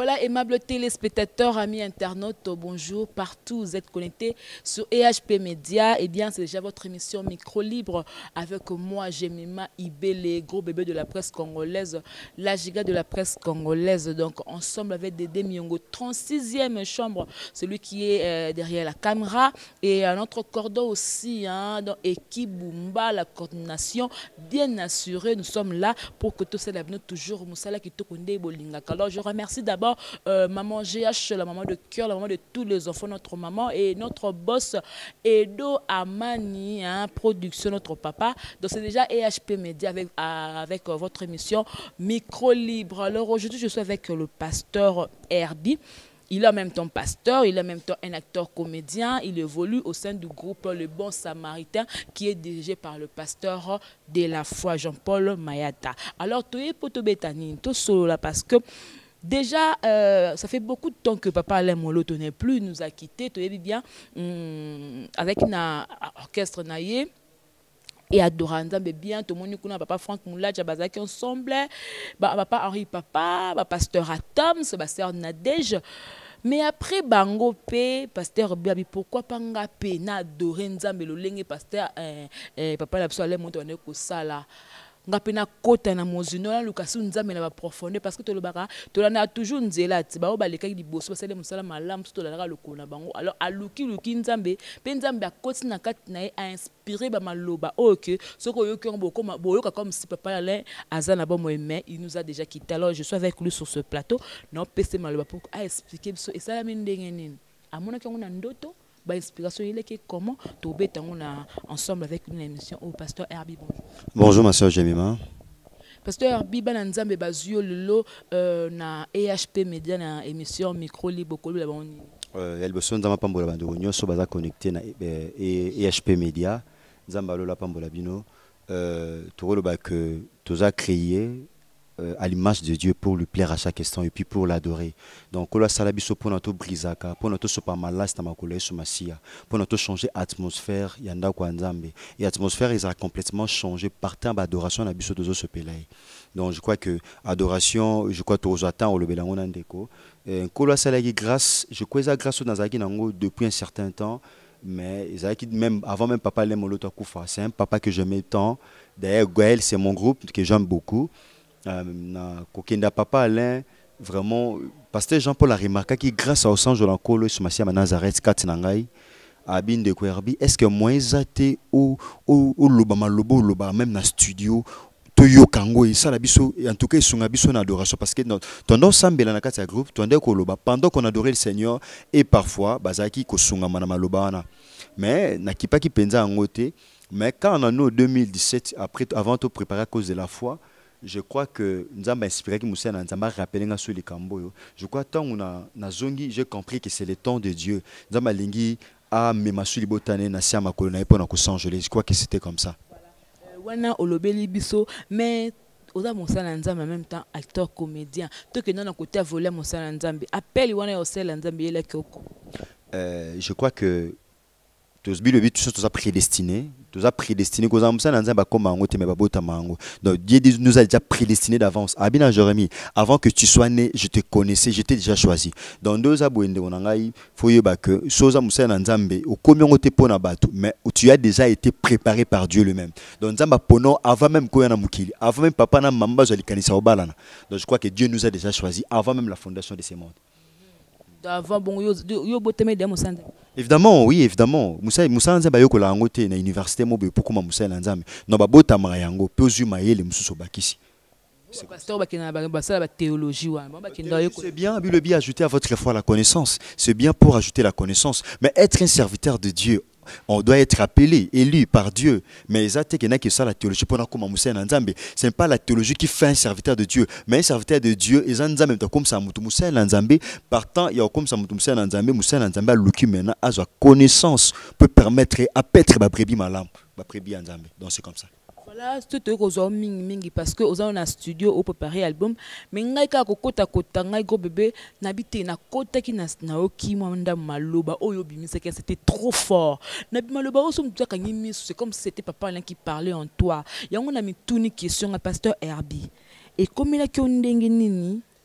Voilà, aimables téléspectateurs, amis internautes, bonjour. Partout vous êtes connectés sur EHP Média. Eh bien, c'est déjà votre émission Micro Libre avec moi, Jemima Ibele, gros bébé de la presse congolaise, la giga de la presse congolaise. Donc, ensemble avec Dédé Miongo, 36e chambre, celui qui est derrière la caméra. Et notre cordon aussi, hein, dans équipe Bumba, la coordination bien assurée. Nous sommes là pour que tout ça l'avenir toujours Moussala qui te connaît Bolingaka. Alors, je remercie d'abord maman GH, la maman de cœur, la maman de tous les enfants, notre maman et notre boss Edo Amani, hein, production, notre papa. Donc c'est déjà EHP Média avec votre émission Micro Libre. Alors aujourd'hui je suis avec le pasteur Herbie. Il est en même temps pasteur, il est en même temps un acteur comédien. Il évolue au sein du groupe Le Bon Samaritain qui est dirigé par le pasteur de la foi, Jean-Paul Mayata. Alors, tu es pour te bétani, tu es solo là parce que déjà, ça fait beaucoup de temps que papa Alain Molo n'est plus, nous a quittés. Tu es bien avec un orchestre naïe. Et adorant bien tout le monde connaît papa Franck Moula Jabazaki ensemble papa Henri papa pasteur Atom Sébastien Nadège. Mais après bango pe pasteur Biabi pourquoi pas ngapé na adoré nzambe lo lenge pasteur papa la biso ale monto ne ko sala ngape na kota na mozino na lukasi nzambe na ba profondeur parce que to le baka to na toujours nzela ti ba o baleka di boso basale musala malamu to la le kona bango alors aluki luki nzambe pe nzambe akoti na kati na a inspiré ba maloba OK soko yo ki ngbo boyoka comme si papa Alain azana ba moyeme il nous a déjà quitté. Alors je suis avec lui sur ce plateau non pese maloba pour a expliquer so et ça la mine ndenge nini amona ki ngona ndoto ba inspiration il est que comment to beta ngona ensemble avec une émission au pasteur Herbie. Bonjour. Bonjour ma soeur Jemima. Pasteur Herbie bananzambe bazio lelo na EHP Média na émission Micro Libre kolo la boni. Elle besoin dans ma pambola bando nyoso baza connecté na EHP Média nzamba lola pambola bino to lo ba que toza créé à l'image de Dieu pour lui plaire à chaque instant et puis pour l'adorer. Donc, on a salabiso pour notre brisaka, pour notre sopamalast na makole sumasia, pour notre changer atmosphère yanda kwa nzambe. Et atmosphère ils a complètement changé par temps d'adoration na biso dozo se pelay. Donc, je crois que adoration, je crois que attend le belango ndeko. Kolo salagi grâce, je crois ça grâce dans zaki nango depuis un certain temps. Mais même avant même papa Lemolo Takufa, c'est un papa que j'aimais tant. D'ailleurs, Gaël, c'est mon groupe que j'aime beaucoup. Na kokenda papa Alain vraiment pasteur Jean-Paul a remarqué que grâce au sang de l'encolo sur Massia Nazareth katinangai abin de Kwerbi est-ce que moi zate ou lobama lobo même na studio toyo kango et ça la biso en tout cas sunga biso na adoration parce que ton sambela na kati groupe ton ko loba pendant qu'on adorait le Seigneur et parfois bazaki ko sunga mana maloba na mais na kipa ki penza ngote mais quand en anno 2017 après avant de préparer à cause de la foi. Je crois que nous avons inspiré que Moussa nous a rappelé sur les camboyo. Je crois que tant on a zongi, j'ai compris que c'est le temps de Dieu. Nous avons lingi à Memasuli Botane na siama kolona pour nous changer. Je crois que c'était comme ça. Wana olobeli biso mais oza Moussa Nzambe en même temps acteur comédien. Toi que non à côté voler Moussa Nzambe. Appelle wana Osel Nzambe yela koko. Je crois que tous le but tout ça prédestiné. Nous a prédestiné que donc Dieu nous a déjà prédestiné d'avance. Abina Jérémie, avant que tu sois né, je te connaissais, je t'ai déjà choisi. Dans deux abouende onangai, faut yeba que soza musa na nzambe, au combien on te pona batu, mais tu as déjà été préparé par Dieu lui-même. Donc nzamba pono avant même koyana mukili, avant même papa na mamba zali kanisa obalana. Donc je crois que Dieu nous a déjà choisi avant même la fondation de ces mondes. Avant bon yo boteme de Moussa. Évidemment, oui, évidemment. Moussa Nzambe yoko la ngote na université mobe pour comment Moussa Nzambe. No ba bota mayango pezu mayele mususo bakisi. C'est pasteur bakina ba théologie wa. C'est bien, le bien ajouter à votre foi la connaissance. C'est bien pour ajouter la connaissance, mais être un serviteur de Dieu. On doit être appelé, élu par Dieu. Mais que ça la théologie pour Moussa Nzambe. Ce n'est pas la théologie qui fait un serviteur de Dieu, mais un serviteur de Dieu. Et Nzambe comme ça Moussa Nzambe. Partant, il y a comme ça Moussa Nzambe a l'ouki maintenant à sa connaissance peut permettre à pêtre ba brebis malam, ba brebis Nzambe. Donc c'est comme ça. Voilà, tout est mingi parce que aux un studio au préparer album mais ngai ka kokota kota ngai go bébé nabité na kota ki na oki mwanda maloba oyo bimise que c'était trop fort na maloba oso mutaka ngimi c'est comme si c'était papa Alain qui parlait en toi yango na mituni question à pasteur Herbie et comme il a ki ndenge nini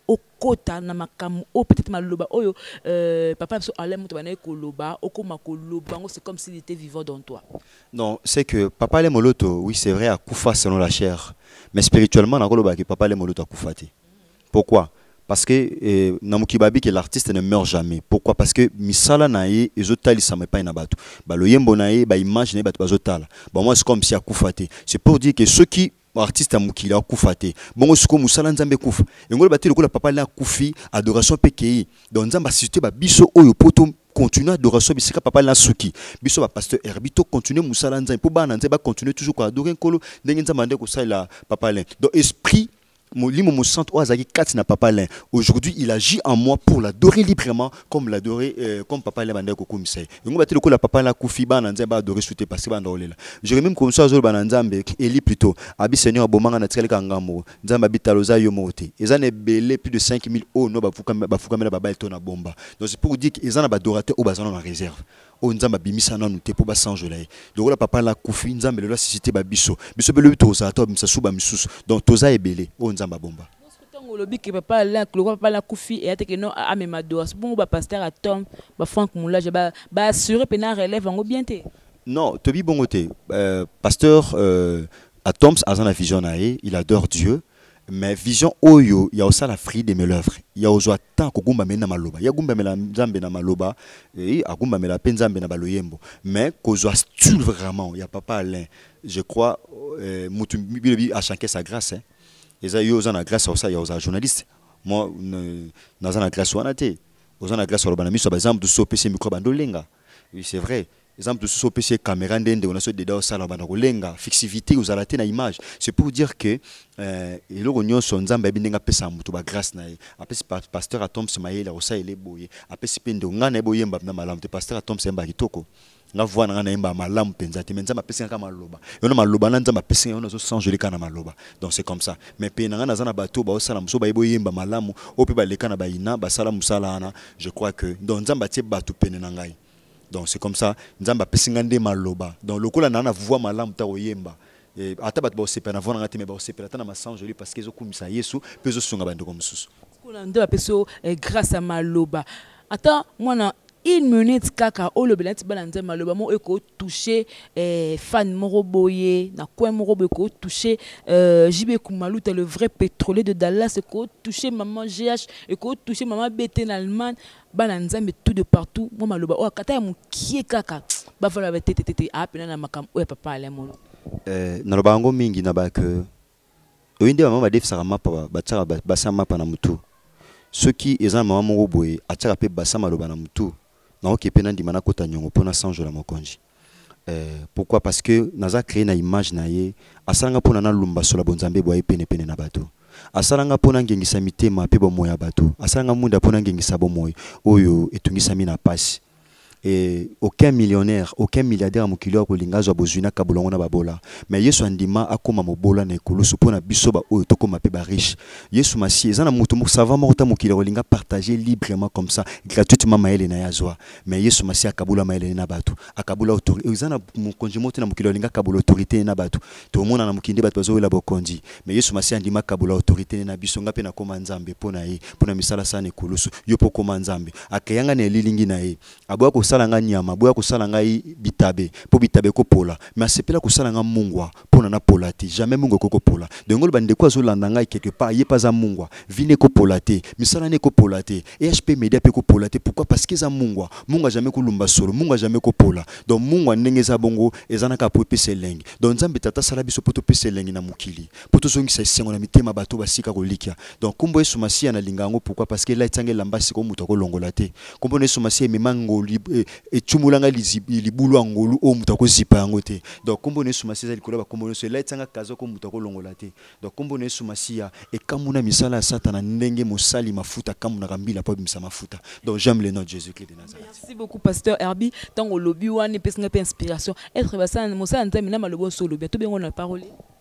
okota na makamu o peut-être maloba oyo papa so allait muto bana koloba okoma koloba c'est comme s'il était vivant dans toi. Non, c'est que papa le moloto, oui, c'est vrai à kufa selon la chair, mais spirituellement na koloba que papa le moloto a kufati. Pourquoi? Parce que namukibabi que l'artiste ne meurt jamais. Pourquoi? Parce que misala nae ezotali ça me pas na batu. Ba lo yembo nae ba image nae batu bazotala. Ba moi c'est comme si a kufate. C'est pour dire que ceux qui artiste amukili a kufate. Bon siko musala nzambe kufa. Ngolo bati lokola papa la kufi adoration pekei. Donc nzamba cité ba biso oyo poto continuer adoration bisika papa la suki. Biso ba pasteur Herbito continuer musala nzambe po ba nzambe ba continuer toujours ko adorer nkolo ndenge nzamba ndeko ça la papa la. Donc esprit aujourd'hui, il agit en moi pour l'adorer librement, comme l'adorer, comme papa l'a bandé koko misai. Yongo bati loko la papa la kufiba nanzamba adorer souté parce que bandolela. Je même comme ça zolo bananzambe eli plutôt. Abi Seigneur bomanga na tseli kangamo. Nzamba bitaloza yomote. Ezane belé plus de 5000 o no bafuka mela baba etona bomba. Donc c'est pour dire que ezana badorateur au bazana en réserve. O nzamba bimisa na nute po ba sanjola. Donc la papa la kufi nzambe le la cité ba biso. Biso belo toza to bimsa suba misusu. Donc toza ebelé o nzamba bomba. Lobi que papa la kufi et que non a même adoration bon ba pasteur à Tom ba Franck Moulage ba assurer pena relève en bien té. Non, Tobi bongoté pasteur à Toms azana vision nae, il adore Dieu. Mais vision oyo ya osala free de mes lèvres ya ozwa tant ko gumba mena maloba ya gumba mela nzambe na maloba et agumba mela penzambe na baloyembo mais ko zwa style vraiment ya papa Alain je crois mutu bibi a chanqué sa grâce hein et ça yo na grâce ça ya oza journaliste moi na grâce wana te ozana grâce oba na miso par exemple du so PC micro bandolenga oui c'est vrai exemple de ce PC caméra ndende on a ce dedans ça la bana kolenga fixivité aux alaté na image c'est pour dire que et le rognon son nzamba bindenga pesa mutu ba grâce na après pasteur Atom Smaïla osa ele boye après sipendo ngana boyemba na malamu te pasteur Atom Semba kitoko nga voix na imba malamu penza te menza mapesa kama maloba yona maloba na nzamba pesa yona zo changer kana maloba donc c'est comme ça mais pe na zana bato ba osala muso ba boyemba malamu opi ba lekana ba ina ba sala musala na je crois que donc nzamba tie bato pene na ngai. Donc c'est comme ça, nzamba pesingande maloba. Donc le kola nana voix malam ta oyemba. Et atabat ba osepa na vona ngate me ba osepa ta na masange lui parce que zo kumisa Yesu pezo sunga bando comme susu. Kola ndo peso grâce à maloba. Attends, moi na 1 minute kaka o le belati balanze maloba mo eko toucher fan moro boye na coin moro boye ko toucher JB Kumaluta le vrai pétrolier de Dallas eko toucher maman GH eko toucher maman BT en Allemagne balanza mais tout de partout moi maloba o kata ya mukie kaka ba vala ba tete a pena na makam o papa ale mo na lobango mingi na ba que oyinde maman ba defsara mapa ba tsara ba sama pa na mutu ceux qui ezana maman moro boye a tsara pe ba sama loba na mutu. Pourquoi? Parce que naza créé na image na ye asanga pona na lumba sola bonzambe boye pene na bato asanga pona ngengisa mitema pe bomoya bato asanga munda pona ngengisa bomoy oyo etungisa mina pasi. Et aucun millionnaire, aucun milliardaire à mokili ko linga zo bozuna kabulongo na babola. Mais Yesu andima akoma mobola na ekoloso pona biso ba oyo tokoma pe ba riche. Yesu masi ezana mutu mo savant morta mokili ko linga partager librement comme ça gratuitement maele na yazwa. Mais Yesu masi akabula maele na batu. Akabula autorité. Ezana mon konji moto na mokili ko linga kabula autorité na batu. To mona na mokindi batu bazo la bokonzi. Mais Yesu masi andima kabula autorité na biso ngape na koma nzambe pona ye pona misala sana ekoloso yo po koma nzambe. Akayanga na lilingi na ye. Abwa ko salanga nyama boya ko salanga bitabe po bitabe ko pola mais asepela ko salanga mungwa pona na polati jamais mungo ko pola donc ngolo bande ko azolanda ngai quelque part ye pas za mungwa vine ko polate misala ne ko polate EHP Media pe ko polate pourquoi parce que za mungwa jamais ko lumba solo mungwa jamais ko pola donc mungwa ndenge za bongo ezana ka pope selengi donc nzambe tata sala biso poto pe selengi na mukili poto zongi sa sengo na mitema bato basika ko likia donc kombo Yesu Masiya na lingango pourquoi parce que la tsange lambasi ko muto ko longola te kombo Yesu Masiya memango et tumulanga libulu angolu o mutako zipa yango te donc kombo Yesu Masiya likolo ba kombo Yesu la tsanga kazo ko mutako longola te donc kombo Yesu Masiya e kamuna misala satana ndenge mosali mafuta kamuna kambila po bimisa mafuta donc j'aime le nom de Jésus-Christ de Nazareth. Merci beaucoup pasteur Herbie tango lobi wana pesinga pe inspiration être basana mosala nzambe na malobo solo bien to bengo na parole.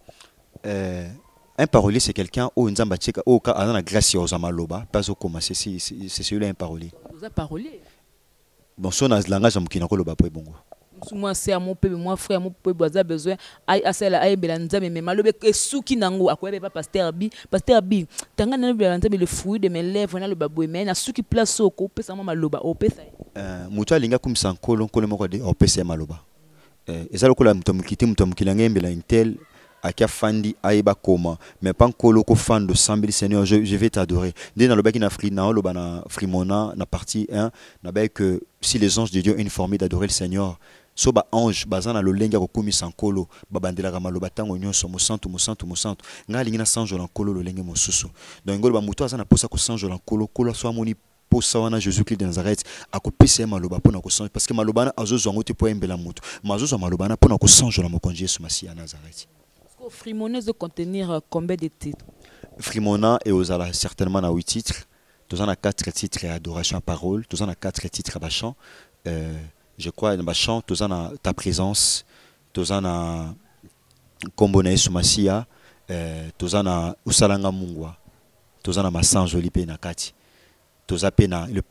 Un parolier c'est quelqu'un au nzamba tcheka au ka ana grâce aux amaloba pas au comment c'est celui-là un parolier. Vous a parolier. Bon, son langage amukina ko loba po bongo. moi c'est à mon peuple moi frère mon peuple a besoin à celle à belanza mais malobe que souki nango akoyeba pas pasteur bi tanga na belanza le fruit de mes lèvres na le babou mais na souki place oko pesa maloba o pesa mutu alinga kumisa nkolo moko de opesa maloba eza lokola mutu amukiti ngembela intel akia fandi aiba koma mais pas nkolo ko fando sambili Seigneur je vais t'adorer dès dans le bac na loba na frimona na partie 1 na ba que si les anges de Dieu ont une formule d'adorer le Seigneur so ba ange bazana lo lenga ko komisa nkolo babandela ka maloba tango nyonso mosantu nga lingina sanjo na nkolo lo lenge mosusu donc ngolo ba mutu azana posa ko sanjo na nkolo so amoni posa wana Jésus-Christ de Nazareth akopesa maloba pona ko sanjo parce que maloba na azozo ngote po embela mutu mazozo maloba na pona ko sanjo na mokonzi Yesu Masia Nazareth. Frimona doit contenir combien de titres? Frimona est aux ala certainement à 8 titres. Tous en a 4 titres adoration à parole. Tous en a 4 titres à chant. Je crois dans chant. Tous en a ta présence. Tous en a Kombona Sumasia. Tous en a Usalanga Mungwa. Tous en a Massan Joli Pena Kati. Tous en a le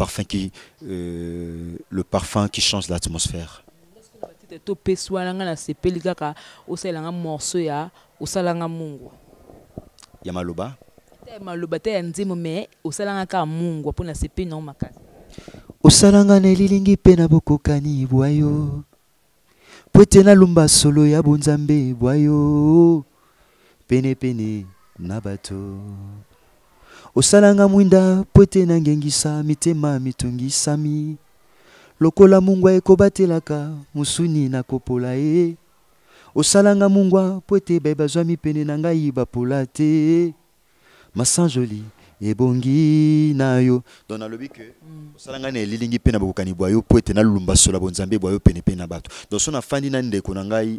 parfum qui change l'atmosphère. To peswalanga na sepeli kaka osalanga morceau ya osalanga mungu ya maloba te nzimo me osalanga ka mungu pona sepeli na makasi osalanga na lilingi pe na bokokani bwayo pote na lumba solo ya bonzambe bwayo pene na bato osalanga mwinda pote na ngengisa mitema mitungisami lokola mungwa ekobatelaka musuni na kopola e osalanga mungwa poete bebazwa mipene na ngai bapola te masanjoli ebongi na yo donc nalobi que osalanga na elilingi pe na bokokani bwayo poete na lumba sola bonzambe bwayo pene na bato donc so na fandi na ndeko na ngai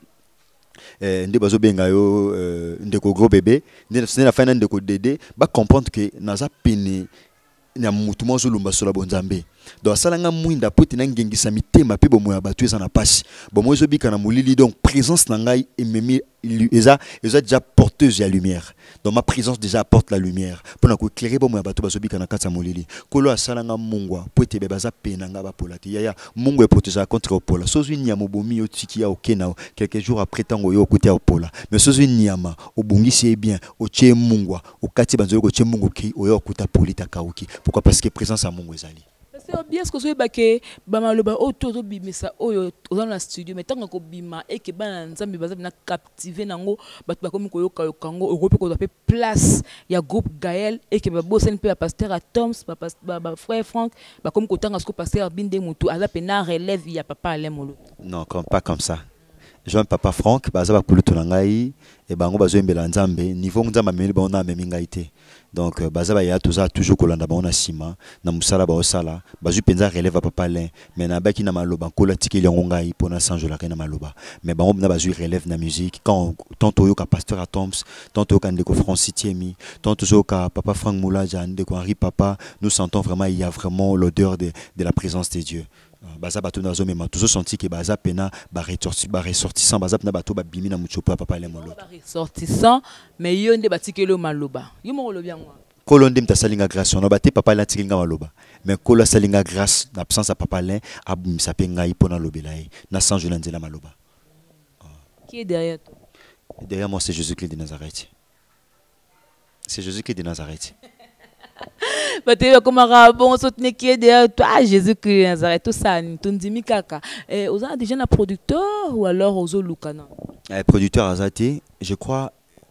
nde bazobenga yo ndeko gros bébé nde na fandi na ndeko dede ba comprendre que naza pene na mutu mozo lumba sola bonzambe donc salanga mwinda pote na ngengisa mitema pe bomoya batu eza na pasi bomozo bika na molili donc présence na ngai ememi eza déjà porteuse ya lumière donc ma présence déjà apporte la lumière pour na ko éclairer bomoya batu bazobika na kata molili kolo asalanga mungwa pote be baza pena nga bapola te yaya mungwa protéger contre opola sozu nyama bomi yo tiki ya okena quelques jours après tango yo côté opola mais sozu nyama obungisi bien otie mungwa okati banzo ko tie mungu ki oyo kuta polita kauki pourquoi parce que présence à mungwa ezali. C'est bien ce que je veux que bamaloba auto bimisa oyo dans la studio mais tant que bima et que bana nzambi baza na captiver nango bat ba komi koyoka yokango europe ko taper place ya groupe Gaël et que ba bossen pe pasteur à Toms ba frère Franck ba komi ko tanga ce que pasteur Binde Mutu ala pena relève ya papa Alain Molo. Non, pas comme ça. Jean papa Franck baza ba kulutu na ngai et bango bazo embela nzambe niveau nzamba meli ba ona memi ngai te. Donc baza ba ya toza toujours kolanda ba ona sima na musala ba osala bazu penza relève papa Alain mais na baki na maloba kola tikeli ngai pona sanjo la na maloba mais bango na bazu relève na musique quand tantôt yo ka pasteur à Toms tantôt ka ndeko Francis Tiemi tantôt yo ka papa Franck Moulaja ndeko Henri papa nous sentons vraiment il y a vraiment l'odeur de la présence de Dieu. Baza bato na zo mema toujours senti que baza pena ba ressortissant baza na bato ba bimi na muchopa papa Alain Molo ba ressortissant mais yo nde batikelo maloba yo mo lobi yango kolo ndem ta salinga grâce no baté papa Alain tikinga maloba mais kolo salinga grâce na absence à papa Alain abumisa pe ngai pona lobela na sanjo na nzela maloba. Qui est derrière toi? Derrière moi c'est Jésus-Christ de Nazareth. C'est Jésus-Christ de Nazareth. Bateau comme un bon soutenir qui est derrière toi Jésus-Christ de Nazareth tout ça tondimi kaka aux a déjà un producteur ou alors aux Lukana producteur Azate je crois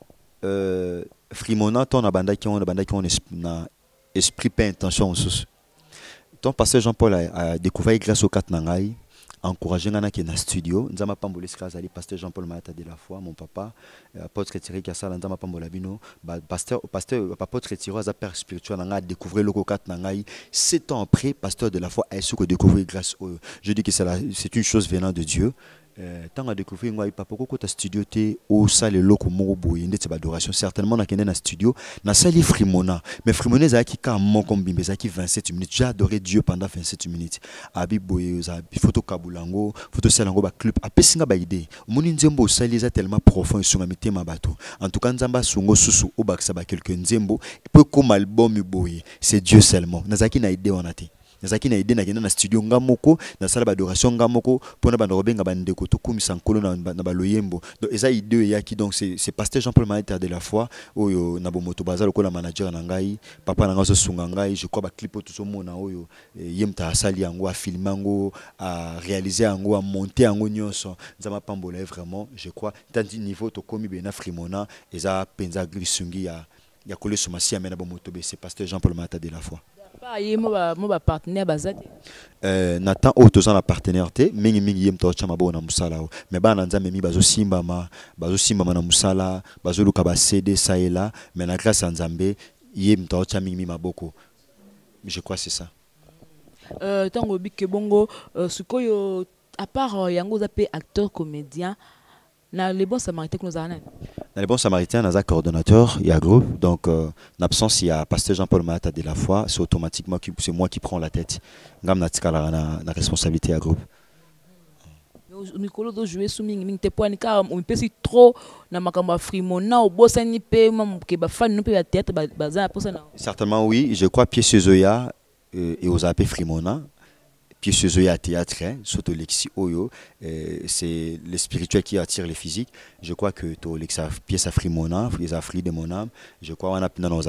Frimona ton abanda qui on na esprit pas intention sous ton pasteur Jean-Paul a découvert grâce au Katnangai encourager ngana qui na studio nzama pambola skaz ali pasteur Jean-Paul Mata de la foi mon papa apôtre Thierry Kassala nzama pambola bino pasteur apôtre Thierry za père spirituel nga découvrir le cocat nangai 7 ans après pasteur de la foi a su que découvrir grâce au je dis que c'est une chose venant de Dieu. Tant à découvrir moi papa koko ta studio te au salle loko moko boye ndetse ba adoration certainement na kende na studio na salle Frimona mais Frimona za ki ka mon kombimbe za ki 27 minutes j'ai adoré Dieu pendant 27 minutes abi boye za photo kabulango photo salango ba club apesinga ba idée moni nzembo salle za tellement profond sur ma mitema bato en tout cas nzamba sungo susu obakisa ba quelques nzembo peut comme album boye c'est Dieu seulement nazaki na idée on a te nazaki na idée na studio ngamoko na sala adoration ngamoko pona ba robenga bandeko to kumisa nkolo na baloyembo. Donc eza idée yaki, donc c'est pasteur Jean-Paul Maïta de la foi oyo na bomoto bazalo ko la manager na ngai papa na ngaso sunga ngai, je crois ba clip tout so mona oyo yemta asali yango a filmer yango a réaliser yango a monter yango nyonso nzama pambola vraiment, je crois tant niveau to komi bena Frimona eza penza glisungi ya kole somasi amena bomoto be, c'est pasteur Jean-Paul Maïta de la foi. Moi partenaire bazadi Nathan autos en la partenaire te mingi yem to chama bona musala mais ba na nzambe mi bazo simba na musala bazo luka ba CD ça et là, mais na grâce à nzambe yem to chama mingi maboko, je crois c'est ça. Tango bike bongo sukoyo à part yango zape acteur comédien na les bons samaritains que nous avons. Dans les bons samaritains, nous avons coordonnateur, il y a groupe. Donc, en absence, il y a pasteur Jean-Paul Maïta de la foi. C'est automatiquement c'est moi qui prends la tête. Ngam na responsabilité à groupe. Mikolo do jouer sous mingi te point car on peut si trop na makamba Frimona au bossa ni pe mam ke ba fan no pe ya tête baza pour ça. Certainement oui, je crois pied Zoya et aux AP Frimona. Pied Zoya théâtre, surtout l'exi oyo, c'est le spirituel qui attire le physique. Je crois que to l'exa pièce à Frimona, les afri de mon âme. Je crois on a dans nos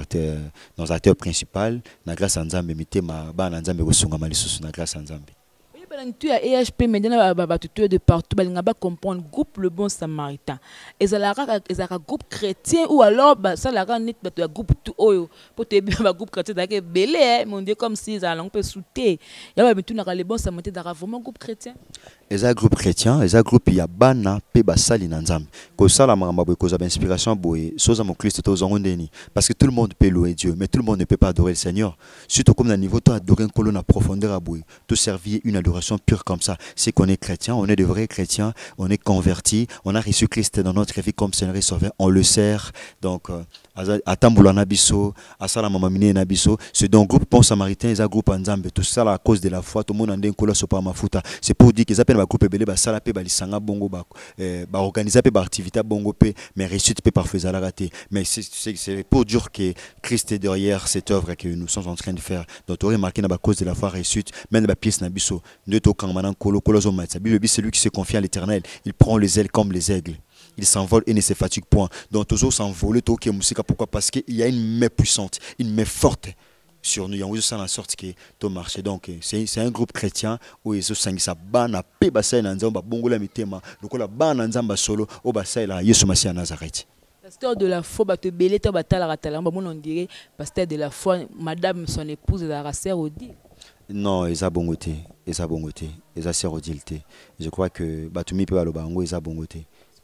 acteurs principal, na grâce à Nzambe mité ma ba na Nzambe kosunga malisusu na grâce à Nzambe. Tu as EHP Média de partout, tu vas comprendre groupe Le Bon Samaritain. Et ça un groupe chrétien ou alors ça la net groupe tout oyo pour te bien groupe chrétien d'ailleurs belé mon Dieu comme si ça on peut sauter. Il y a tout Le Bon Samaritain d'avoir vraiment groupe chrétien. Et ça groupe chrétien, et ça groupe ya bana pe basali na Nzambe. Ko sala mangamba boy ko za inspiration boy, soza mon Christ to zongondeni parce que tout le monde peut louer Dieu, mais tout le monde ne peut pas adorer le Seigneur. Surtout comme dans niveau toi adorer un colonne à profondeur à boy, te servir une adoration pure comme ça. C'est qu'on est chrétien, on est de vrais chrétiens, on est convertis, on a reçu Christ dans notre vie comme Seigneur et Sauveur, on le sert. Donc Atambula Nabiso, Asala Mamamine Nabiso, c'est donc groupe Bon Samaritain, et un groupe Nzambe, tout ça à cause de la foi, tout le monde en a un cola sopa mafuta. C'est pour dire qu'ils appellent ma groupe belé, sala pe balisanga bongo ba organiser pe activité bongo pe, mais réussite pe parfait à la rater. Mais c'est pour dire que Christ est derrière cette œuvre que nous sommes en train de faire. Donc on remarqué na cause de la foi réussite, même la pièce Nabiso, de to kangmanan kolo kolo zo matsa. Bible c'est lui qui se confie à l'Éternel. Il prend les ailes comme les aigles. Il s'envole et ne se fatigue point. Donc toujours s'envoler to qui musika, pourquoi? Parce qu'il y a une main puissante, une main forte sur nous. Il y a aussi la sorte qui est marché. Donc c'est un groupe chrétien où ils sont sa bana pe basai na nzamba bongo la mitema lokola bana nzamba solo au basai la Yesu Masia Nazareth. Pasteur de la foi te belé to batala ratala on dirait pasteur de la foi madame son épouse de la sœur Odile. Non, ils a bongoté, ils a sœur Odile. Je crois que batumi pe baloba ngo ils a bongoté.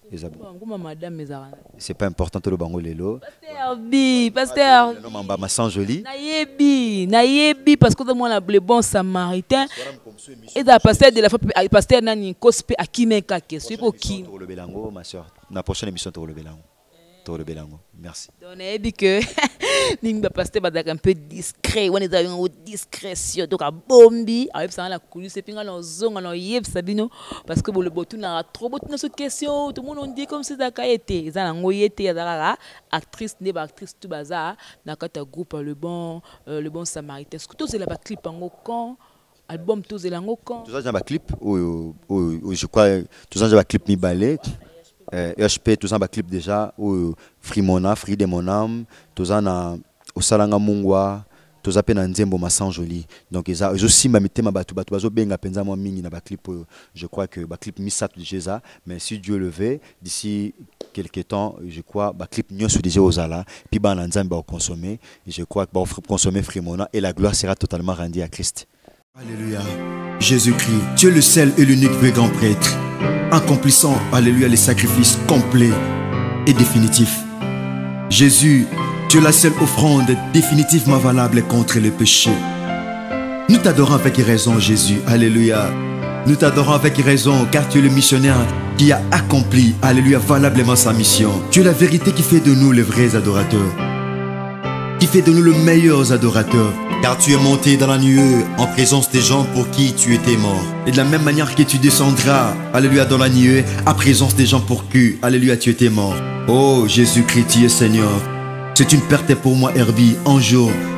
C'est pas important tout le bango lelo. Pasteur non mamba ma sans joli. Nayebi parce que moi le Bon Samaritain et da pasteur de la foi pasteur nani cospe akimeka ke c'est pour qui le belango ma sœur. La prochaine émission pour le belango. Pour le belango. Merci. Donc nayebi que nimba pasteur badaka un peu discret, on est dans une discrétion donc a bombi, avec ça la coulisse pinga na zonga na yeb sabino parce que le botu na trop botu na cette question, tout le monde on dit comme si daka été, ça na ngoyete ya daka actrice ne ba actrice tout bazar na kata groupe le bon Samaritain. Est-ce que tout c'est la clip en quand album tout c'est la quand. Tout ça j'ai un clip ou je crois tout ça j'ai un clip mi balai. EHP tout ça ba clip déjà ou Frimona, Free de mon âme, tout ça na osalanga mungwa, tout ça pe na nzembo masan joli. Donc ils aussi ma mitema batu bazo benga penza moi mingi na ba clip je crois que ba clip misat de Jésus, mais si Dieu le veut d'ici quelques temps je crois ba clip nyosu déjà ozala puis ba na nzembo consommer, je crois que ba consommer Frimona et la gloire sera totalement rendue à Christ. Alléluia. Jésus-Christ, Dieu le seul et l'unique vrai grand prêtre, accomplissant, alléluia, les sacrifices complets et définitifs. Jésus, Dieu la seule offrande définitivement valable contre le péché. Nous t'adorons avec raison, Jésus, alléluia. Nous t'adorons avec raison, car tu es le missionnaire qui a accompli, alléluia, valablement sa mission. Tu es la vérité qui fait de nous les vrais adorateurs, qui fait de nous les meilleurs adorateurs. Car tu es monté dans la nuée en présence des gens pour qui tu étais mort. Et de la même manière que tu descendras, alléluia, dans la nuée, en présence des gens pour qui, alléluia, tu étais mort. Oh Jésus-Christ, tu es Seigneur. C'est une perte pour moi, Herbie, un jour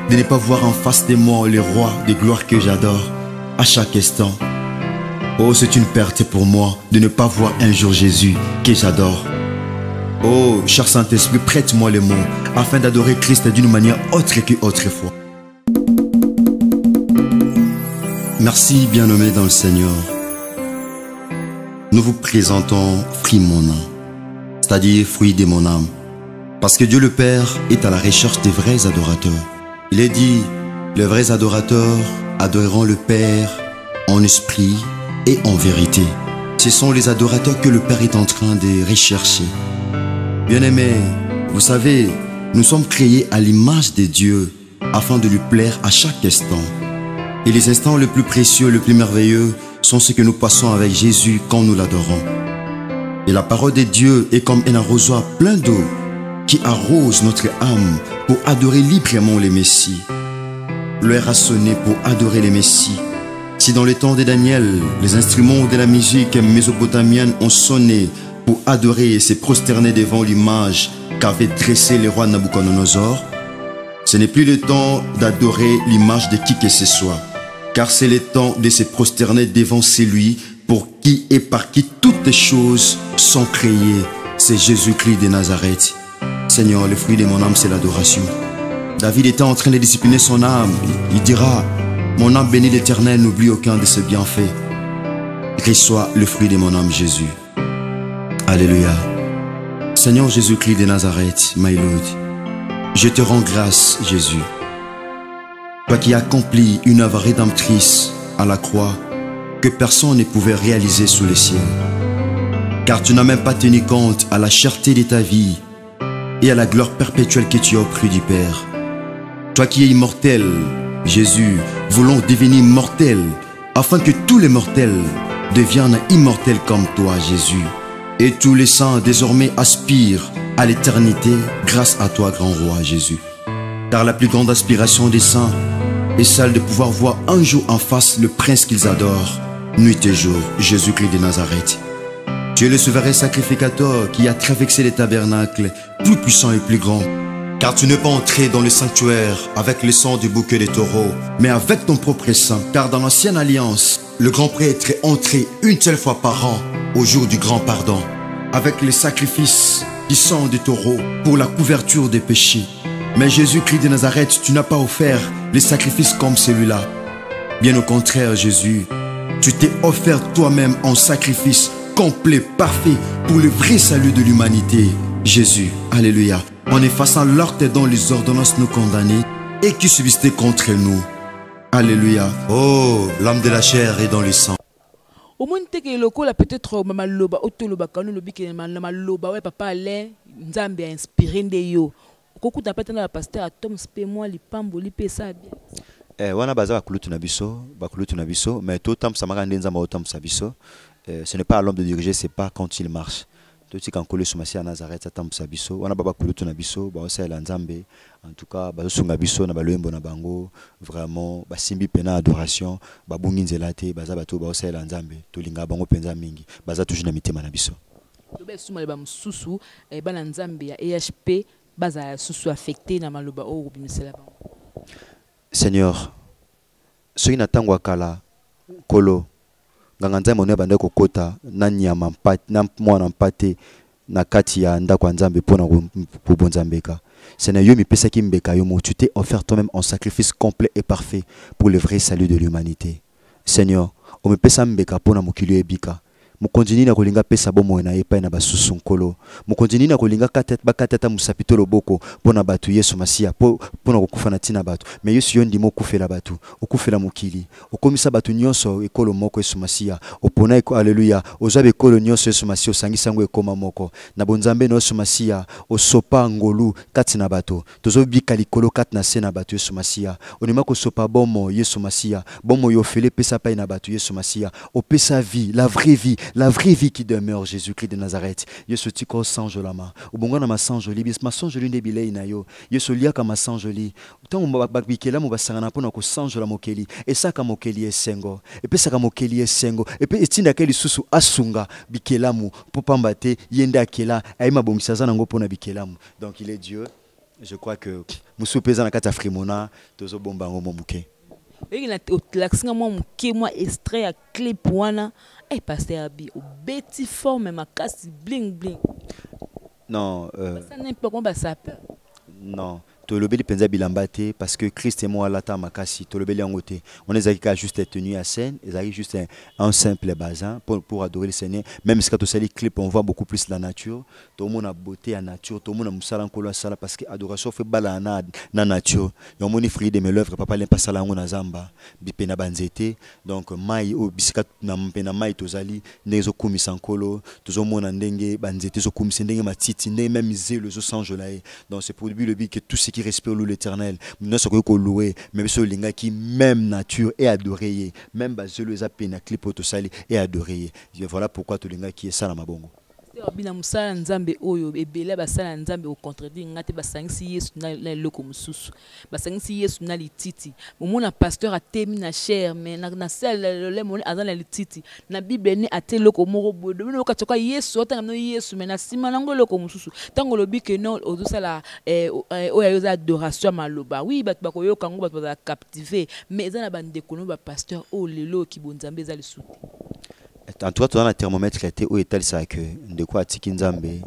de ne pas voir en face de moi le roi de gloire que j'adore à chaque instant. Oh, c'est une perte pour moi de ne pas voir un jour Jésus que j'adore. Oh, cher Saint-Esprit, prête-moi les mots afin d'adorer Christ d'une manière autre qu'autrefois. Merci, bien-aimés dans le Seigneur. Nous vous présentons fruit mon âme, c'est-à-dire fruit de mon âme. Parce que Dieu le Père est à la recherche des vrais adorateurs. Il est dit, les vrais adorateurs adoreront le Père en esprit et en vérité. Ce sont les adorateurs que le Père est en train de rechercher. Bien-aimés, vous savez, nous sommes créés à l'image de Dieu afin de lui plaire à chaque instant. Et les instants les plus précieux, les plus merveilleux sont ceux que nous passons avec Jésus quand nous l'adorons. Et la parole de Dieu est comme un arrosoir plein d'eau qui arrose notre âme pour adorer librement le Messie. L'heure a sonné pour adorer le Messie. Si dans le temps de Daniel, les instruments de la musique mésopotamienne ont sonné pour adorer et se prosterner devant l'image qu'avait dressée le roi Nabuchodonosor, ce n'est plus le temps d'adorer l'image de qui que ce soit, car c'est le temps de se prosterner devant celui pour qui et par qui toutes les choses sont créées. C'est Jésus-Christ de Nazareth. Seigneur, le fruit de mon âme, c'est l'adoration. David était en train de discipliner son âme. Il dira, mon âme bénit l'Éternel, n'oublie aucun de ses bienfaits. Reçois le fruit de mon âme, Jésus. Alléluia. Seigneur Jésus-Christ de Nazareth, my Lord, je te rends grâce, Jésus. Toi qui accomplis une œuvre rédemptrice à la croix que personne ne pouvait réaliser sous le ciel. Car tu n'as même pas tenu compte à la cherté de ta vie et à la gloire perpétuelle que tu as auprès du Père. Toi qui es immortel, Jésus, voulons devenir mortels afin que tous les mortels deviennent immortels comme toi, Jésus. Et tous les saints désormais aspirent à l'éternité grâce à toi, grand roi Jésus. Car la plus grande aspiration des saints est celle de pouvoir voir un jour en face le prince qu'ils adorent, nuit et jour, Jésus-Christ de Nazareth. Tu es le souverain sacrificateur qui a traversé les tabernacles, plus puissant et plus grand. Car tu n'es pas entré dans le sanctuaire avec le sang du bouquet des taureaux, mais avec ton propre sang. Car dans l'ancienne alliance, le grand prêtre est entré une seule fois par an, au jour du grand pardon, avec les sacrifices du sang des taureaux pour la couverture des péchés. Mais Jésus-Christ de Nazareth, tu n'as pas offert les sacrifices comme celui-là. Bien au contraire, Jésus, tu t'es offert toi-même en sacrifice complet, parfait, pour le vrai salut de l'humanité. Jésus, alléluia, en effaçant l'acte dont les ordonnances nous condamnaient et qui subsistaient contre nous. Alléluia. Oh, l'âme de la chair est dans le sang. Au moins, peut-être maloba, otoloba, kanu lobi ke maloba, ouais papa Alain, Nzambe a inspiré de yo. Koku tapeta na pasteur Atom spé moi li pambo li pesa bien. Wana baza bakulutu na biso, mais tout temps ça m'a ndenza ma autant sa biso. Ce n'est pas à l'homme de diriger, c'est pas quand il marche. Tout ce qu'on colle sur Massia Nazareth, ça tombe sa biso. On a baba kulutu na biso, ba osa la Nzambe. En tout cas, ba sunga biso na ba loembo na bango, vraiment ba simbi pena adoration, ba bungi nzelate, ba za bato ba osa la Nzambe. To linga bango penza mingi, ba za toujours na mitema na biso. To be suma le ba msusu, ba na Nzambe ya EHP, ba za susu affecté na maloba o bimisela bango. Seigneur, soki na tango akala kolo nganga Nzambe one bande kokota na nyama mpate na mwana mpate na kati ya ndako Nzambe pona kubonza mbeka. Seigneur, yo mi pesa ki mbeka yo mo, tu t'es offert toi-même en sacrifice complet et parfait pour le vrai salut de l'humanité. Seigneur, o mi pesa mbeka pona mokili ebika. Mukondini na kolinga pesa bomo na epai na basusu nkolo. Mukondini na kolinga bakatata musapito loboko pona batu Yesu Masia pona kokufa na tina batu. Mais Yesu yondi mo kufela batu, okufela mokili. Okomisa batu nyonso ekolo moko Yesu Masia. Opona eko alleluya. Ozabe ekolo nyonso Yesu Masia osangisa ngo ekoma moko. Na bonzambe no Yesu Masia osopa ngolu kati na batu. Tozobika likolo kati na se na batu Yesu Masia. Onima ko sopa bomo Yesu Masia. Bomo yo fele pesa pai na batu Yesu Masia. Opesa vie, la vraie vie qui demeure, Jésus-Christ de Nazareth. Yesu tiko sanjo lama. Ubongo na masanjoli, bis masanjoli ndebile inayo. Yesu liaka masanjoli. Tango bakbikela mo basangana pona ko sanjola mokeli. Esaka mokeli esengo. Epesaka mokeli esengo. Epe etinda keli susu asunga bikelamu popambate yenda akela ayima bongisa za nango pona bikelamu. Donc il est Dieu. Je crois que Moussou Pesa na kata Frimona, tozo bomba ngo momuke. Et na l'accent moi momuke moi extrait à clip wana et pasteur Abi au beti forme ma casse bling bling. Non, Ça n'est pas comment ça peut. non. Tolobeli penza bilambate parce que Christ et moi lata makasi tolobeli angote. On est à juste tenu à scène, ils arrivent juste un simple bazin pour adorer le Seigneur. Même si quand on sait clip on voit beaucoup plus la nature. Tout le monde a beauté à nature, tout le monde a musala nkolo sala parce que adoration fait bala na nature. Yo moni fruit de mes lèvres papa lempa sala ngona zamba bipena banzete. Donc mai o bisika na mpena mai tozali nezo kumisa nkolo, tozo mona ndenge banzete zo kumisa ndenge matiti ndenge même zelo zo sanjolae. Donc c'est pour le but que tout ce qui respire l'Éternel, nous sommes loués, même ceux qui même nature et adoré, même bazelo les apena clip autosali et adoré. Voilà pourquoi tout le monde qui est ça dans ma bongo. Bina musala nzambe oyo ebele basala nzambe au contredire ngate basangisi Yesu na loko mususu basangisi Yesu na lititi momona pasteur atemi na chair mais na sel le moni azana lititi na bible ni ate loko moko bodo bino kachoka Yesu otanga no Yesu mais na sima nango loko mususu tango lobi que non ozosala oya yoza adoration maloba oui bat bakoyoka ngo bat ba captiver mais ezana bandeko no ba pasteur o lelo ki bonzambe za lisuti. En tout cas, tu as un thermomètre qui était où est-il ça que de quoi atiki nzambe,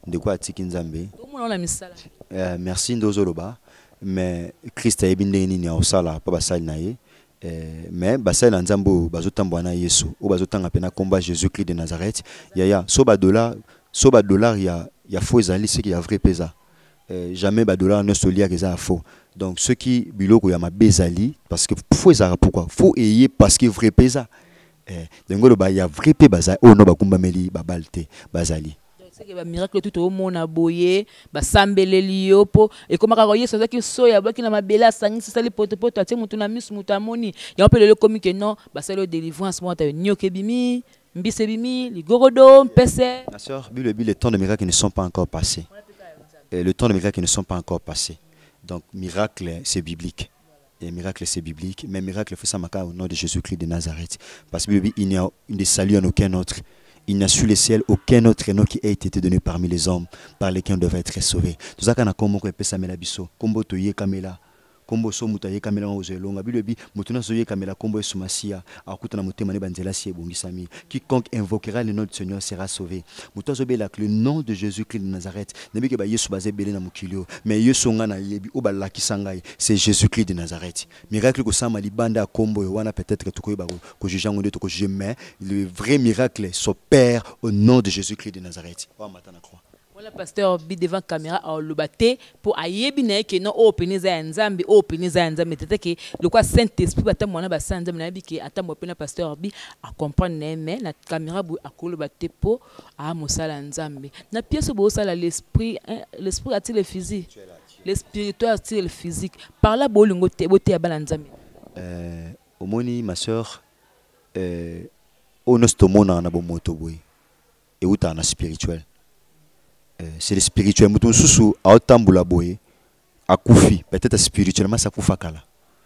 merci ndozoloba, mais Christ a ebinde ni na osala pa basali na ye, mais basali na nzambo bazotambo na Yesu, o bazotanga pena combat Jésus-Christ de Nazareth, so ba dollar ya faux ezali ce qui y a vrai pesa. Jamais ba dollar ne solia que ça faux. Donc ceux qui biloko ya mabezali parce que faux ezara pourquoi? Faux ayé parce que vrai pesa. Dengolo ba ya vrai pe bazali o no bakumba meli babalte bazali. C'est que ba miracle tout au monde a boyé ba sambeleli yo po et comme ka Yesu zaki soya ba ki na mabela sangi sali poto ati mutu na misu mutu amoni ya pe le comme que non ba sali délivrance moi ta nyoke bimi mbise bimi ligorodo mpese. Ma sœur, les temps de miracles ne sont pas encore passés. Le temps de miracles ne sont pas encore passés. Donc miracle c'est biblique. Et miracle c'est biblique, mais miracle fait ça au nom de Jésus-Christ de Nazareth. Parce qu'il n'y a de salut en aucun autre. Il n'y a sur le ciel aucun autre nom qui a été donné parmi les hommes par lesquels on devrait être sauvé. Tout ça, quand on a comme on peut s'amener biso, comme toye kamela, comme so mutaye kamela ozelonga, bilebi mutuna soye kamela comme sumasia, akuta na mutema ne banzela sie bongisami. Quiconque invoquera le nom du Seigneur sera sauvé. Mutazo bela le nom de Jésus-Christ de Nazareth. Nebi ke ba Yesu bazé belé na mukilio, mais Yesu ngana yebi o ba lakisangai, c'est Jésus-Christ de Nazareth. Miracle ko sama libanda kombo wana peut-être que tukoy ba ko jugeango de to ko juge, mais le vrai miracle s'opère au nom de Jésus-Christ de Nazareth. Wa matana croix. Le pasteur bi devant caméra a lobaté pour ayebi na ke non openiza nzambe openiza nzambe tete ke le quoi Saint-Esprit bata mona ba nzambe na bi ke ata mo pena pasteur bi a comprendre mais la caméra bu akolobaté pour a mosala nzambe na pièce bo sala l'esprit attire le physique le spirituel attire le physique par là bolingo te boté ya bala nzambe omoni ma sœur honesto mona na bo moto boy et uta na spirituel. C'est le spirituel. Mouton sousou a otambula boye a koufi peut-être spirituellement ça koufa kala.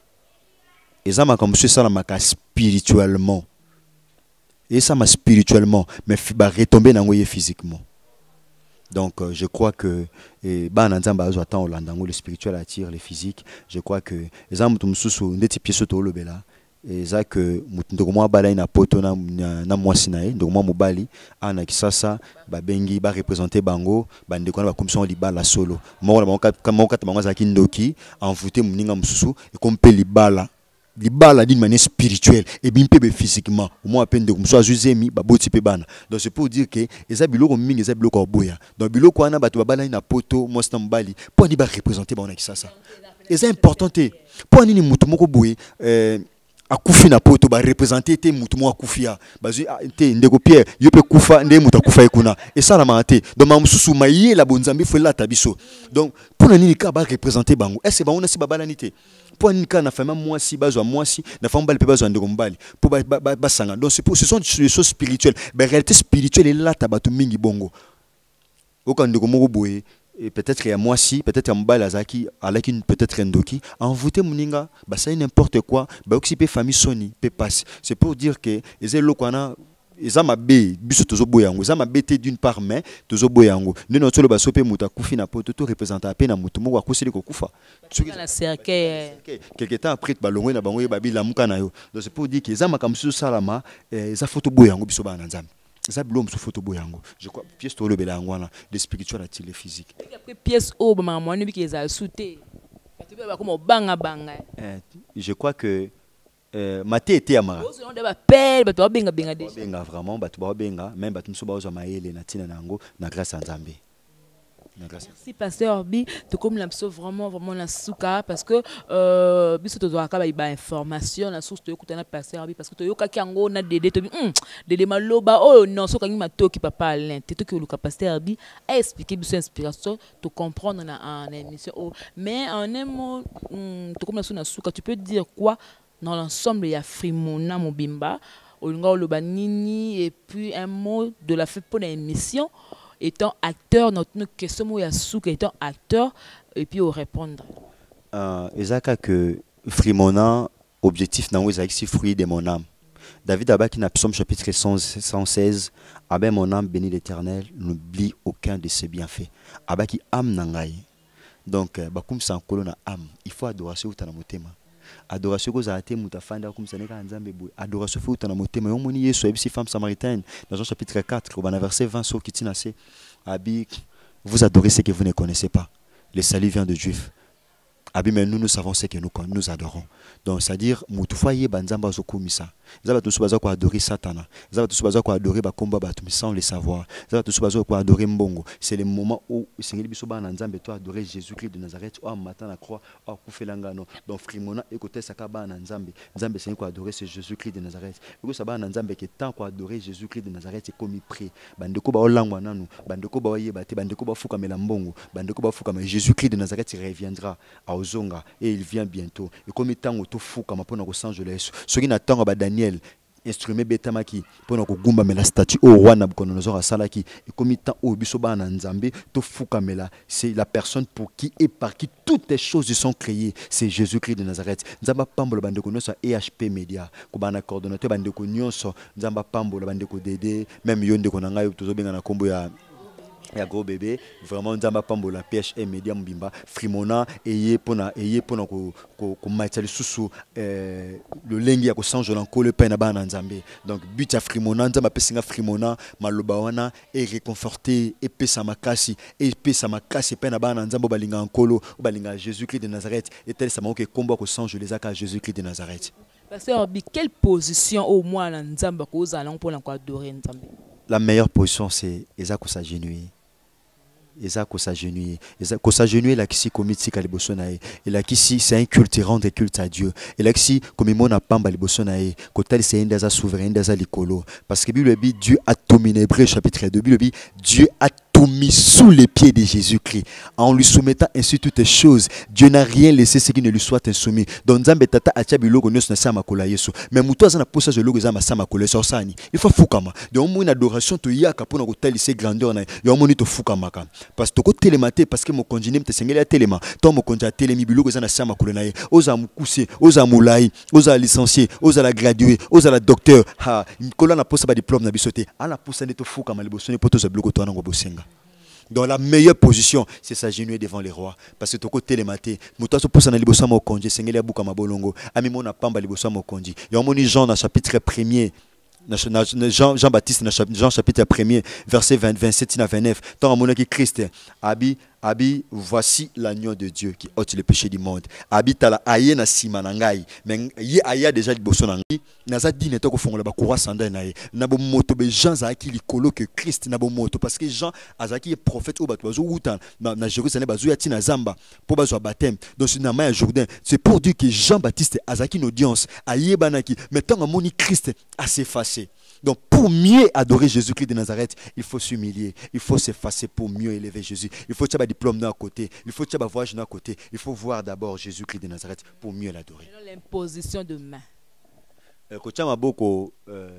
Et ça m'a comme ça la maka spirituellement. Et ça m'a spirituellement mais va retomber dans physiquement. Donc je crois que ba nanzamba azo attend Hollande le spirituel attire le physique. Je crois que les âmes mouton sousou ndeti pièce to lobela. Et ça que ndoko bala ina poto na mwasi na ye ndoko mobali ana kisasa ba bengi ba représenter bango ba ndeko na ba commission libala solo moko kata bango za kindoki envoûter muninga mususu et comme pe libala d'une manière spirituelle et bien peu physiquement au moins peine de comme soit juzemi ba boti pe bana. Donc c'est pour dire que eza biloko mingi eza biloko boya donc biloko ana bato bala ina poto mwasi na mobali pour ni ba représenter bango na kisasa eza important te pour ni mutu moko boye akufi na poto ba représenter te mutu mo akufia bazui te ndeko Pierre yope kufa nde mutu akufa ekuna et ça la mate donc mamususu maye la bonzambi faut la tabiso donc pour nini ka ba représenter bango est-ce ba on si babalanité pour nini ka na femme moi si bazwa moi si na femme bali pe bazwa ndeko mbali pour ba sanga donc ce sont des choses spirituelles mais réalité spirituelle est là tabatu mingi bongo okandeko moko boye. Et peut-être il y a moi si, peut-être un balazaki, avec une peut-être un doki, envoûter muninga, bah ça n'importe quoi, bah occupé famille soni, peut passer. C'est pour dire que les élocana eza mabe biso tozoboyango eza mabe te d'une part mais tozoboyango nino tolo baso pe muta kufi na poto to représenter pe na mutu moko akoseli ko kufa na cercueil quelque temps après balongwe na bango ba bilamuka na yo donc c'est pour dire que eza makamsu salama eza photo boyango biso bana nzambe eza bilom su photo boyango je crois pièce tolo belango wana de spirituel à le physique après pièce o ba mama ni bi ke za souté ba comme banga banga je crois que Maté était amara. Benga vraiment, batu ba benga, même batu muso ba ozo maele na tina nango na grâce à Nzambe. Merci pasteur Bi, to comme l'abso vraiment la souka parce que biso to doit ka ba information la source to écouter na pasteur Bi parce que to yoka ki yango na dédé to bi dédé maloba oh non so kangi matoki papa Alain te to ki luka pasteur Bi a expliquer biso inspiration to comprendre na en émission mais en un mot to comme la souka tu peux dire quoi dans l'ensemble, il y a Frimona Mobimba, Olunga Olobanini, et puis un mot de la fête pour l'émission, étant acteur, notre question, il y a Souk étant acteur, et puis au répondre. Ezaka que Frimona, objectif, n'a pas été fruit de mon âme. David Abba qui n'a Psaume chapitre 116, Abba mon âme bénit l'Éternel, n'oublie aucun de ses bienfaits. Abba qui âme nangai. Donc, comme ça, âme, il faut adorer ce motema. Adoration que za été mutafanda comme ça n'est qu'un nzambe boy adoration fait utana motema yo moni Yesu ebisi femme samaritaine dans Jean chapitre 4 au verset 20 so kitina se abi vous adorez ce que vous ne connaissez pas le salut vient de Juifs abi mais nous savons ce que nous adorons donc c'est à dire mutufaye banzamba zokumisa zaba to subaza ko adorer satana zaba to subaza ko adorer ba komba ba sans le savoir zaba to subaza ko adorer mbongo c'est le moment où sengeli biso ba na nzambe to adorer Jésus-Christ de Nazareth au matin na croix au kufelanga no donc Frimona écoutez saka ba na nzambe nzambe sengeli ko adorer c'est Jésus-Christ de Nazareth eko sa ba na nzambe que tant ko adorer Jésus-Christ de Nazareth est comme prix bandeko ba olangwa nanu bandeko ba yeba te bandeko ba fuka mela mbongo bandeko ba fuka mais Jésus-Christ de Nazareth reviendra à Ozonga et il vient bientôt et comme tant to fuka mapona ko Los Angeles ce qui n'attend ba Daniel instrument betamaki pona ko gumba mela statue au roi Nabucodonosor asalaki et comme temps au biso ba na nzambe to fuka mela c'est la personne pour qui et par qui toutes les choses sont créées c'est Jésus-Christ de Nazareth nzamba pambola bandeko nyonso EHP Media ko bana coordonnateur bandeko nyonso nzamba pambola bandeko Dédé même yo ndeko na ngai tozobenga na kombo ya gros bébé vraiment nzamba pambola PHM Media Mbimba Frimona eye pona ko matali susu le lengi ya ko sanjo na nkolo pe na bana nzambe donc but ya Frimona nzamba pesinga Frimona maloba wana et réconforter et pesa makasi pe na bana nzambo balinga nkolo balinga Jésus-Christ de Nazareth et tel ça manque combo ko sanjo les aka Jésus-Christ de Nazareth. Pasteur Bi, quelle position au moins na nzamba ko zalon pour adorer nzambe? La meilleure position c'est ezako s'agenouiller. Ezako s'agenouiller. Ezako s'agenouiller la kisi komiti ka liboso na ye. Et la kisi c'est un culte, rendre culte à Dieu. Et la kisi comme mona pamba liboso na ye. Kotali c'est indaza souverain, indaza likolo. Parce que Bible dit Dieu a dominé Hébreux chapitre 2. Bible dit Dieu a tout mis sous les pieds de Jésus-Christ. En lui soumettant ainsi toutes les choses, Dieu n'a rien laissé ce qui ne lui soit insoumis. Donc Nzambe tata atia biloko nyonso na sama kola Yesu. Mais muto azana posa je logo za sama kola so sani. Il faut fukama. Donc mon adoration to yaka pona kotali se grandeur na. Yo moni to fukama ka. Parce que ko télématé parce que mo konjine mte sengeli ya telema. To mo konja telemi biloko za na sama kola na ye. Oza mukuse, oza mulai, oza licencié, oza la gradué, oza la docteur. Ha, kola na posa ba diplôme na bisoté. Ala posa ne to fukama libosoni poto za biloko to na ngo bosenga. Dans la meilleure position, c'est s'agenouiller devant les rois. Parce que toko télématé, mutaso posa na libosa mo konji, sengeli abuka mabolongo, ami mona pamba libosa mo konji. Yomoni Jean na chapitre 1er, Jean-Baptiste na Jean chapitre 1er, verset 27 à 29. Tant amona ki Christ, Abi, voici l'agneau de Dieu qui ôte le péché du monde. Abi tala aye na sima na ngai. Mais ye aya déjà liboso na ngai. Naza dine to ko fongola ba courant sanda na ye. Na bo moto be Jean za ki likolo que Christ na bo moto parce que Jean azaki est prophète au bato bazo uta na Jérusalem bazo yati na zamba pour bazo baptême. Donc sur na main Jourdain, c'est pour dire que Jean-Baptiste azaki une audience aye banaki. Mais tant amoni Christ a s'effacer. Donc pour mieux adorer Jésus-Christ de Nazareth, il faut s'humilier, il faut s'effacer pour mieux élever Jésus. Il faut avoir un diplôme d'un côté, il faut avoir un voyage d'un côté, il faut voir d'abord Jésus-Christ de Nazareth pour mieux l'adorer. L'imposition de main. Kocha maboko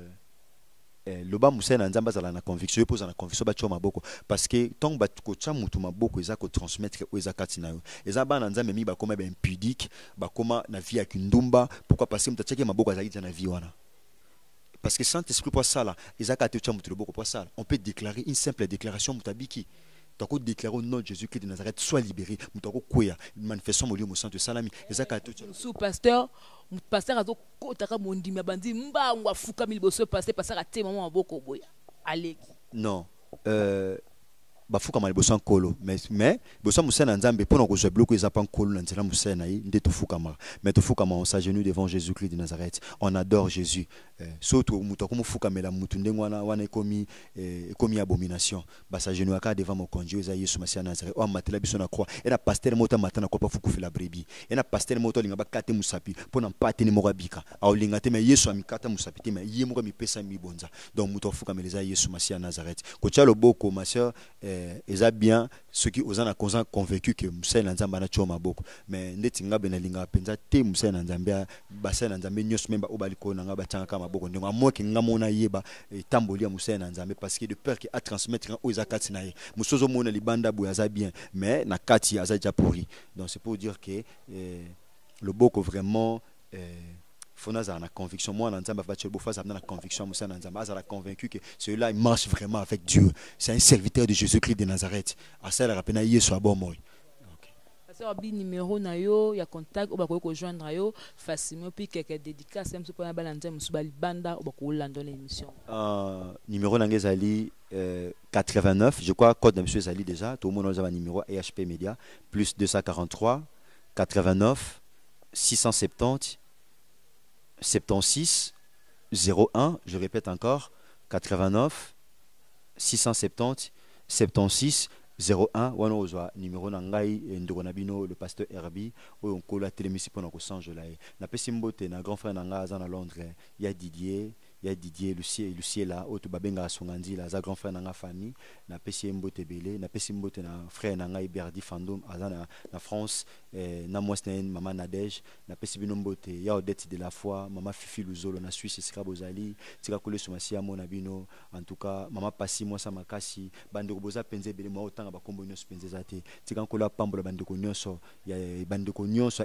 loba musena nzamba zala na conviction pose na conviction ba choma maboko parce que tant ba kocha mutu maboko eza ko transmettre o eza katina yo. Eza ba na nzambe mi ba koma ba impudique, ba koma na vie ya kindumba, pourquoi parce que mutacheke maboko azali na vie wana. parce que Saint-Esprit pour ça là, on peut déclarer une simple déclaration mutabiki. Donc on déclare au nom de Jésus-Christ de Nazareth soit libéré. Mutako koya manifestation mo lieu mo santo salami. Ezaka to sous pasteur a to kotaka mondima bandi mbangwa fuka miliboso pasteur a te maman aboko boya. Allez. Non. Bafuka maliboso nkolo mais boso musena nzambe pona ko zo bloko ezapa nkolo na nzela musena yi nde tofuka ma mais tofuka ma on s'agenouille devant Jésus-Christ de Nazareth, on adore Jésus. Surtout muto ko mufuka mela mutu ndengwana wana ekomi abomination ba s'agenouille aka devant mon condieu za Yesu Masia Nazareth o matela biso na croix et na pasteur mota matana ko pa fuku fela brebi et na pasteur moto linga ba kate musapi pona mpate ni morabika a linga te mais Yesu amikata musapi te mais yemo mi pesa mi bonza donc muto fuka meleza Yesu Masia Nazareth ko tcha loboko ma sœur eza bien ceux qui osent na convaincu que Moussa na Nzamba na choma boko mais ndeti ngabe na linga penza te Moussa na Nzamba basa na Nzamba nyos memba obaliko na ngaba tanga kama boko ndonga moke ngamona yeba tamboli ya Moussa na Nzamba parce que de peur que à transmettre aux akati na ye musozo mona libanda boya za bien mais na kati aza ja pourri. Donc c'est pour dire que le boko vraiment Fonaza a la conviction, moi, Nzamba va la conviction, Moussa Nzamba a convaincu que celui-là, il marche vraiment avec Dieu. C'est un serviteur de Jésus-Christ de Nazareth. À ça, il a rappelé Yesu à bon moi. Pasteur Abi numéro na yo, ya contact, oba ko joindre yo facilement puis quelques dédicaces, même si pour balanza musubali banda oba ko lando l'émission. Numéro nangé zali 89, je crois code de monsieur Zali déjà, tout le monde a un numéro EHP Média plus 243 89 670 76 01, je répète encore 89 670 76 01 wana ozwa numéro na ngai ndeko na bino le pasteur Herbi oyo nkola telemisi pona ko San Jolaye na pesi mbote na grand frère na nga aza na Londres ya Didier Lucie là oto babenga Songandi là za grand frère na nga famille na pesi mbote belé na pesi mbote na frère na nga Berdi Fandom aza na France na mwasne maman Nadège na pesi bino mbote ya Odette de la foi maman Fifi Luzolo na Suisse sika bozali tika kole somasia mo na bino en tout cas maman Pasi moi sa makasi bandeko boza penze belé mo otanga bakombo nyonso penze zate tika kola pambola bandeko nyonso ya bandeko nyonso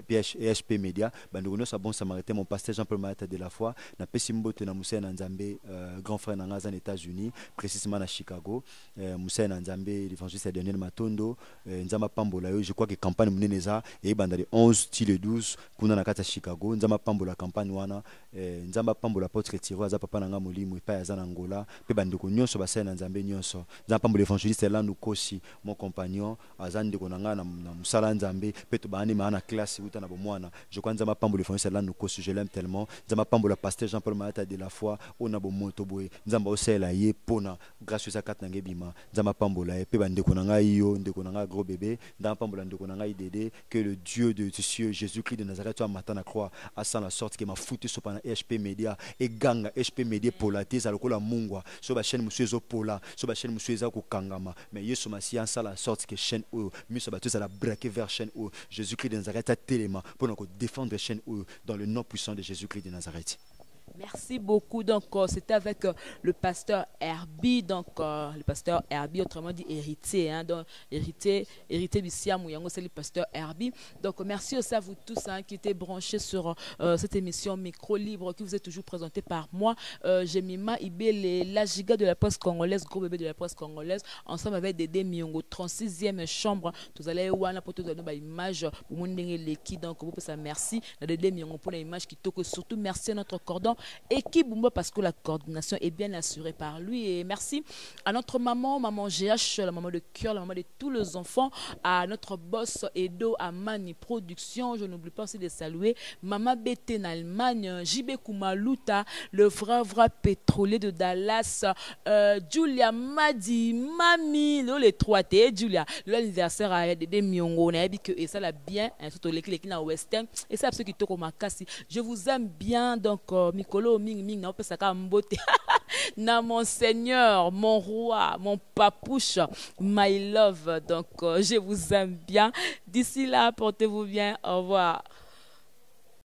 EHP Média bandeko nyonso bon samaritain mon pasteur Jean-Paul Malata de la foi na pesi mbote na Moussa na Nzambe grand frère na nga aux États-Unis précisément à Chicago Moussa na Nzambe l'évangéliste Daniel Matondo Nzamba pambola yo je crois que campagne muneneza et banda le 11 ti le 12 kuna na kata Chicago Nzamba pambola campagne wana Nzamba pambola portrait tiro aza papa na nga molimo epa aza na Angola pe bandeko nyonso basa na Nzambe nyonso Nzamba pambola l'évangéliste là nous kosi mon compagnon aza ndeko na nga na musala Nzambe pe to bani ma na classe uta na bomwana je crois Nzamba pambola l'évangéliste là nous kosi je l'aime tellement Nzamba pambola pasteur Jean-Paul Malata de la foi on a bon moto boy Nzamba osela ye pona grâce à kat na ngebima Nzamba pambola pe bandeko na nga yo ndeko na nga gros bébé Nzamba pambola ndeko na nga idede que le Dieu de cieux Jésus-Christ de Nazareth soit matin à croix à ça la sorte que m'a foutu sur pendant HP Média et ganga HP Média pour la tesa lokola mungwa sur ba chaîne monsieur zo pola sur ba chaîne monsieur za ko kangama mais yesu masia ça la sorte que chaîne o monsieur ba tous à la braquer vers chaîne o Jésus-Christ de Nazareth à téléma pour nous défendre chaîne o dans le nom puissant de Jésus-Christ de Nazareth. Merci beaucoup. Donc, c'était avec le pasteur Herbi. Donc, le pasteur Herbi, autrement dit héritier. Hein, donc, héritier du Siam Mouyango, c'est le pasteur Herbi. Donc, merci aussi à vous tous hein, qui étaient branchés sur cette émission Micro Libre qui vous est toujours présentée par moi. Jemima Ibele, la giga de la presse congolaise, gros bébé de la presse congolaise, ensemble avec Dédé Miongo, 36e chambre. Vous allez voir pour te donner une image pour mon l'équipe. Donc, vous pouvez ça merci. Dédé Miongo pour l'image qui toque. Surtout, merci à notre cordon. Équipe Bumba parce que la coordination est bien assurée par lui et merci à notre maman GH, la maman de cœur, la maman de tous les enfants, à notre boss Edo Amani Production, je n'oublie pas aussi de saluer Maman BT en Allemagne, JB Kumaluta, le vrai pétrolier de Dallas, Julia Madi, Mami, les 3T, Julia, l'anniversaire à Dédé Miongo, on a dit que et ça l'a bien, surtout les clics dans Western, et ça ceux qui toquent au Makassi. Je vous aime bien, donc Mikolo Ming na opesaka mbote na mon Seigneur, mon roi, mon papouche, my love. Donc je vous aime bien. D'ici là, portez-vous bien. Au revoir.